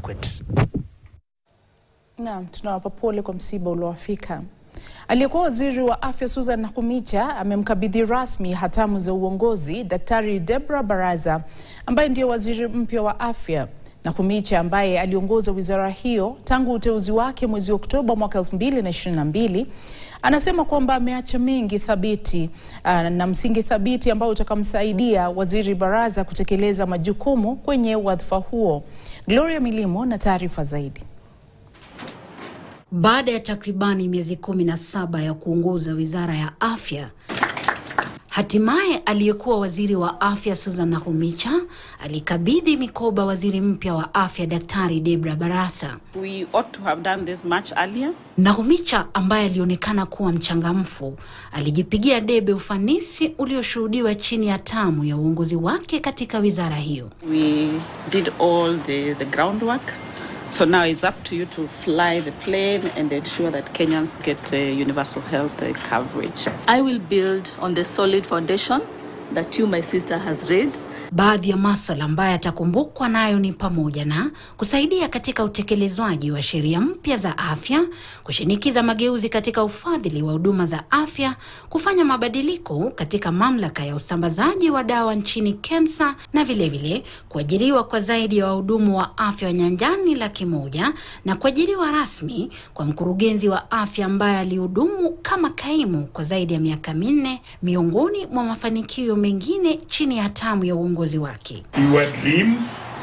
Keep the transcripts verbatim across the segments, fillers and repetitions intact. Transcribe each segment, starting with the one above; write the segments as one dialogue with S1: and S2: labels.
S1: Marakwet.
S2: Naam, tunawapa pole kwa msiba uliowafika. Aliyekuwa waziri wa afya Susan Nakhumicha amemkabidhi rasmi hatamu za uongozi Daktari Debra Barasa ambaye ndiye waziri mpya wa afya. Nakhumicha ambaye aliongoza wizara hiyo tangu uteuzi wake mwezi Oktoba mwaka elfu mbili na ishirini na mbili anasema kwamba ameacha mengi dhabiti na msingi dhabiti ambao utakamsaidia waziri Barasa kutekeleza majukumu kwenye wadhifa huo. Gloria Milimo na taarifa zaidi.
S3: Baada ya takribani miezi kumi na saba ya kuongoza wizara ya afya, hatimaye aliyekuwa waziri wa afya Susan Nakhumicha alikabidhi mikoba waziri mpya wa afya Daktari Debra Barasa.
S4: We ought to have done this much earlier.
S3: Nakhumicha ambaye alionekana kuwa mchangamfu alijipigia debe ufanisi ulioshuhudiwa chini ya tamu ya uongozi wake katika wizara hiyo.
S4: We did all the, the groundwork. So now it's up to you to fly the plane and ensure that Kenyans get uh, universal health uh, coverage.
S5: I will build on the solid foundation that you, my sister, has laid.
S3: Baadhi ya masuala ambayo atakumbukwa nayo ni pamoja na kusaidia katika utekelezwaji wa sheria mpya za afya, kushinikiza mageuzi katika ufadhili wa huduma za afya, kufanya mabadiliko katika mamlaka ya usambazaji wa dawa nchini Kemsa, na vile vile kuajiriwa kwa zaidi ya wahudumu wa afya wa nyanjani laki moja na kuajiriwa rasmi kwa mkurugenzi wa afya ambaye alihudumu kama kaimu kwa zaidi ya miaka minne, miongoni mwa mafanikio mengine chini ya tamu ya uongozi wake.
S6: Your dream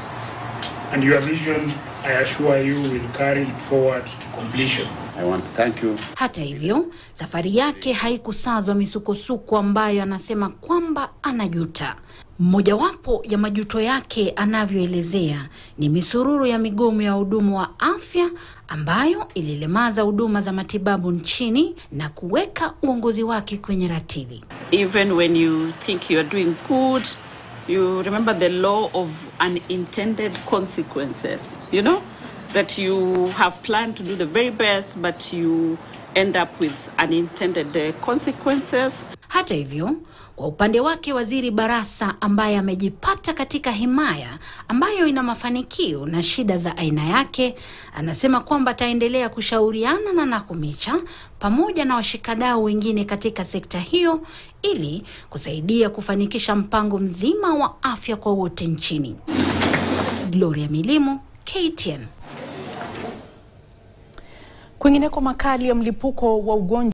S6: and your vision, I assure you, will carry it forward to completion.
S7: I want to thank you.
S3: Hata hivyo, safari yake haikusazwa misukosuko ambayo anasema kwamba anajuta. Mmojawapo ya majuto yake anavyoelezea ni misururu ya migomo ya hudumu wa afya ambayo ililemaza huduma za matibabu nchini na kuweka uongozi wake kwenye ratili.
S4: Even when you think you are doing good, you remember the law of unintended consequences, you know? That you have planned to do the very best, but you end up with unintended uh, consequences.
S3: Hata hivyo, kwa upande wake waziri Barasa ambaye amejipata katika himaya ambayo ina mafanikio na shida za aina yake, anasema kwamba ataendelea kushauriana na Nakhumicha pamoja na washikadau wengine katika sekta hiyo ili kusaidia kufanikisha mpango mzima wa afya kwa wote nchini. Gloria Milimo, K T N.
S2: Kwingineko, makali ya mlipuko wa ugonjwa